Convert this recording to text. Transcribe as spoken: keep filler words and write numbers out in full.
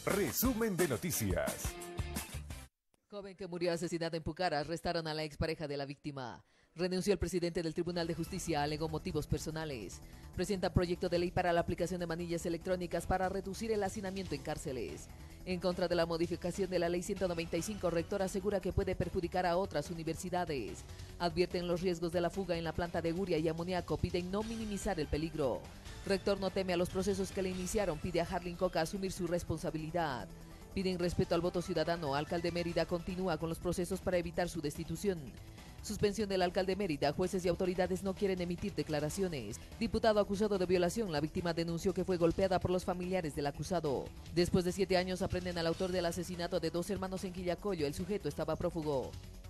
Resumen de noticias. Joven que murió asesinado en Pucara, arrestaron a la expareja de la víctima. Renunció el presidente del Tribunal de Justicia, alegó motivos personales. Presenta proyecto de ley para la aplicación de manillas electrónicas para reducir el hacinamiento en cárceles. En contra de la modificación de la ley ciento noventa y cinco, rector asegura que puede perjudicar a otras universidades. Advierten los riesgos de la fuga en la planta de urea y amoníaco, piden no minimizar el peligro. Rector no teme a los procesos que le iniciaron, pide a Harlin Coca asumir su responsabilidad. Piden respeto al voto ciudadano. Alcalde Mérida continúa con los procesos para evitar su destitución. Suspensión del alcalde Mérida. Jueces y autoridades no quieren emitir declaraciones. Diputado acusado de violación. La víctima denunció que fue golpeada por los familiares del acusado. Después de siete años aprenden al autor del asesinato de dos hermanos en Quillacollo. El sujeto estaba prófugo.